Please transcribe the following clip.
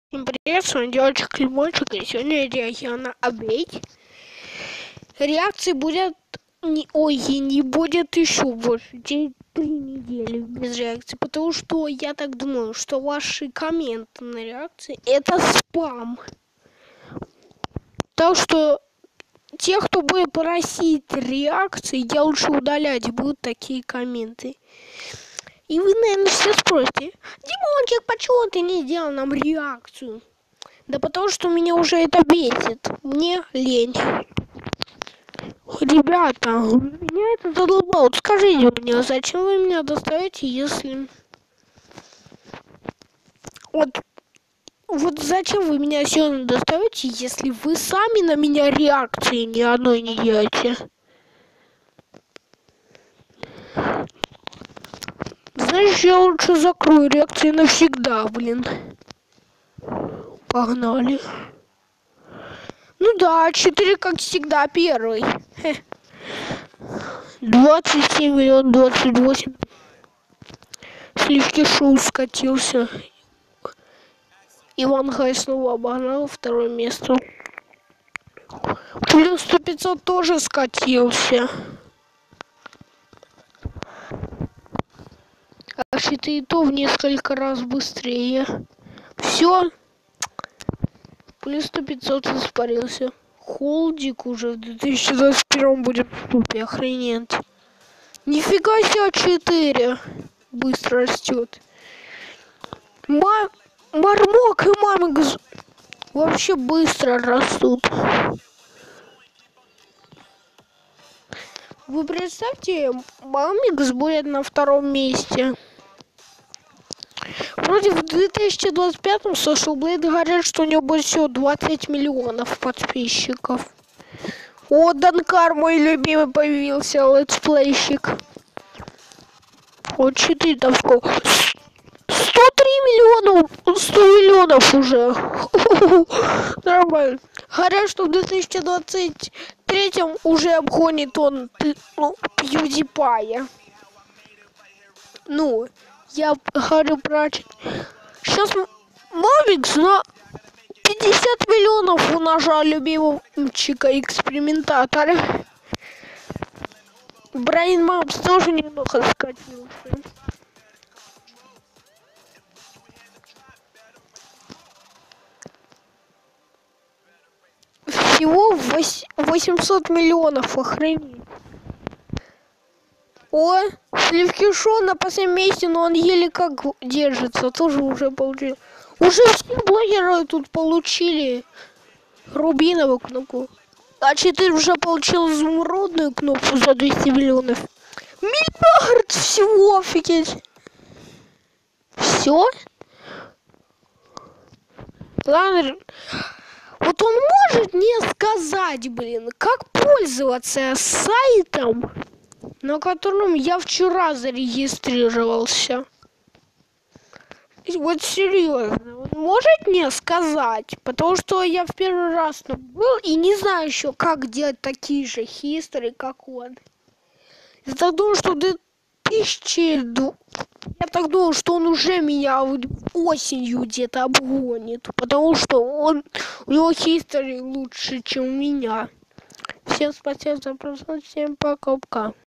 Всем привет, с вами девочка Лимончик, и сегодня я реагирую на апдейт. Реакции будет не будет еще больше, 3 недели без реакции, потому что я так думаю, что ваши комменты на реакции это спам. Так что те, кто будет просить реакции, я лучше удалять будут такие комменты. И вы, наверное, все спросите: Димончик, почему ты не сделал нам реакцию? Да потому что меня уже это бесит. Мне лень. Ребята, меня это задолбало. Скажите мне, зачем вы меня достаете, если... Вот зачем вы меня сегодня достаете, если вы сами на меня реакции ни одной не делаете? Знаешь, я лучше закрою реакции навсегда, блин. Погнали. Ну да, 4, как всегда, первый. 27 миллионов 28. Сливки шоу скатился. Иван Гай снова обогнал второе место. Плюс 100-500 тоже скатился. А щиты и то в несколько раз быстрее. Все. Плюс 100-500 испарился. Холдик уже в 2021 будет в тупе. Охренеть. Нифига себе, 4 быстро растет. Мармок и Мамикс вообще быстро растут. Вы представьте, Мамикс будет на втором месте. Вроде в 2025-м Social Blade говорят, что у него будет всего 20 миллионов подписчиков. О, Данкар, мой любимый, появился, летсплейщик. Вот 4 там сколько? 103 миллиона, 100 миллионов уже. Нормально. Говорят, что в 2023 уже обгонит он PewDiePie. Ну, я говорю про... Сейчас Мавикс на 50 миллионов у нашего любимчика экспериментатора. Брайан Мамс тоже немного скатился. Всего 800 миллионов, охренеть. О, Сливки Шоу на последнем месте, но он еле как держится, тоже уже получил. Уже все блогеры тут получили рубиновую кнопку. А 4 уже получил изумрудную кнопку за 200 миллионов. Миллиард всего, офигеть. Все? Ладно. Вот он может мне сказать, блин, как пользоваться сайтом, на котором я вчера зарегистрировался. Вот серьезно, он может мне сказать, потому что я в первый раз там был и не знаю еще, как делать такие же хистории, как он. Я так думаю, что я так думал, что он уже меня осенью где-то обгонит, потому что у него хистори лучше, чем у меня. Всем спасибо за просмотр, всем пока-пока.